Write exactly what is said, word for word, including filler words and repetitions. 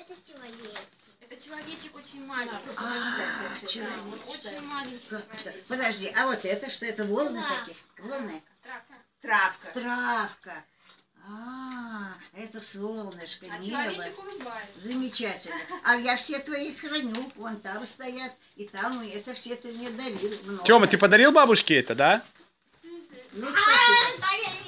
это человечек. Это человечек очень маленький. А, человечек. Очень маленький человечек. Подожди, а вот это что? Это волны Травка. такие? Волны? Травка. Травка. Травка. А, это солнышко, А небо. человечек улыбается. Замечательно. А я все твои храню. Вон там стоят. И там, и это все ты мне дарил. Много. Тёма, ты подарил бабушке это, да? Ну, спасибо. А,